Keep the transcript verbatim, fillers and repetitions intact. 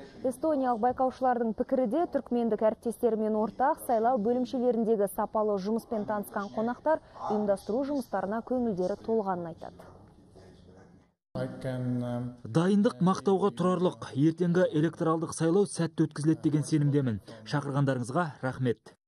Эстониялық байқаушылардың пікірі де түркмендік әріптестерімен ортақ. Сайлау бөлімшелеріндегі сапалы жұмыспен танысқан қонақтар ұйымдастыру жұмыстарына көңілдері толғанын айтады. Дайындық мақтауға тұрарлық. Ертеңгі электоралдық сайлау сәтті өткізіледі деген сенімдемін. Шақырғандарыңызға рахмет.